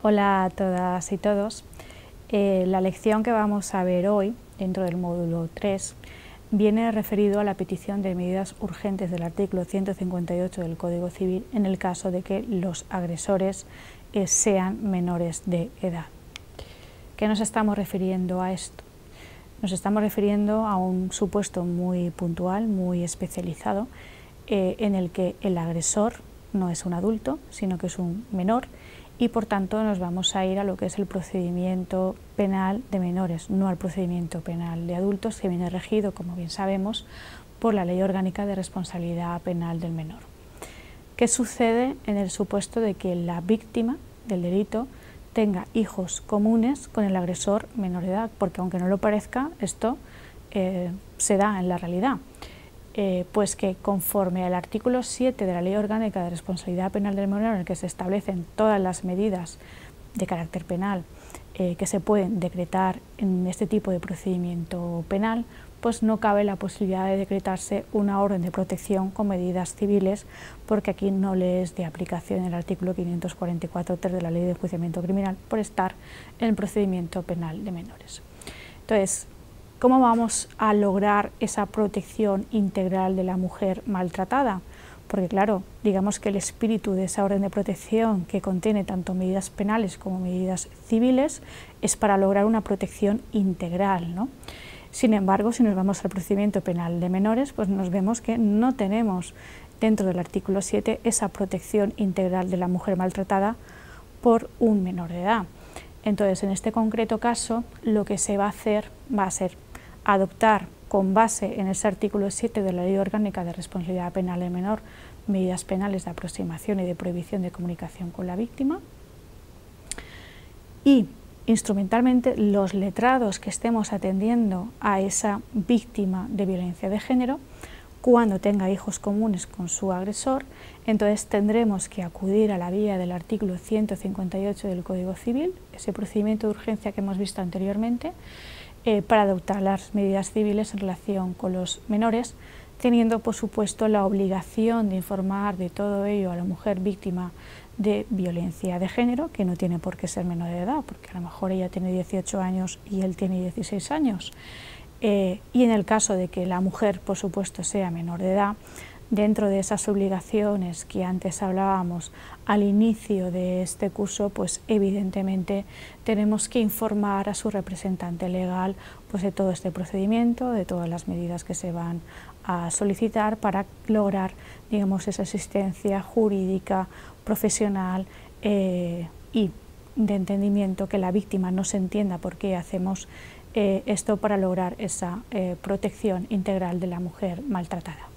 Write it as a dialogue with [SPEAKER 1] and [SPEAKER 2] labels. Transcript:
[SPEAKER 1] Hola a todas y todos. La lección que vamos a ver hoy, dentro del módulo 3, viene referido a la petición de medidas urgentes del artículo 158 del Código Civil en el caso de que los agresores sean menores de edad. ¿Qué nos estamos refiriendo a esto? Nos estamos refiriendo a un supuesto muy puntual, muy especializado, en el que el agresor no es un adulto, sino que es un menor, y por tanto nos vamos a ir a lo que es el procedimiento penal de menores, no al procedimiento penal de adultos, que viene regido, como bien sabemos, por la Ley Orgánica de Responsabilidad Penal del Menor. ¿Qué sucede en el supuesto de que la víctima del delito tenga hijos comunes con el agresor menor de edad? Porque aunque no lo parezca, esto se da en la realidad. Pues que conforme al artículo 7 de la Ley Orgánica de Responsabilidad Penal del Menor, en el que se establecen todas las medidas de carácter penal que se pueden decretar en este tipo de procedimiento penal, pues no cabe la posibilidad de decretarse una orden de protección con medidas civiles, porque aquí no le es de aplicación el artículo 544.3 de la Ley de Enjuiciamiento Criminal por estar en el procedimiento penal de menores. Entonces, ¿cómo vamos a lograr esa protección integral de la mujer maltratada? Porque claro, digamos que el espíritu de esa orden de protección, que contiene tanto medidas penales como medidas civiles, es para lograr una protección integral, ¿no? Sin embargo, si nos vamos al procedimiento penal de menores, pues nos vemos que no tenemos dentro del artículo 7 esa protección integral de la mujer maltratada por un menor de edad. Entonces, en este concreto caso, lo que se va a hacer va a ser adoptar, con base en ese artículo 7 de la Ley Orgánica de Responsabilidad Penal del Menor, medidas penales de aproximación y de prohibición de comunicación con la víctima, y instrumentalmente los letrados que estemos atendiendo a esa víctima de violencia de género, cuando tenga hijos comunes con su agresor, entonces tendremos que acudir a la vía del artículo 158 del Código Civil, ese procedimiento de urgencia que hemos visto anteriormente, para adoptar las medidas civiles en relación con los menores, teniendo por supuesto la obligación de informar de todo ello a la mujer víctima de violencia de género, que no tiene por qué ser menor de edad, porque a lo mejor ella tiene 18 años y él tiene 16 años. Y en el caso de que la mujer, por supuesto, sea menor de edad, dentro de esas obligaciones que antes hablábamos al inicio de este curso, pues evidentemente tenemos que informar a su representante legal pues de todo este procedimiento, de todas las medidas que se van a solicitar para lograr, digamos, esa asistencia jurídica, profesional y de entendimiento, que la víctima no se entienda por qué hacemos esto para lograr esa protección integral de la mujer maltratada.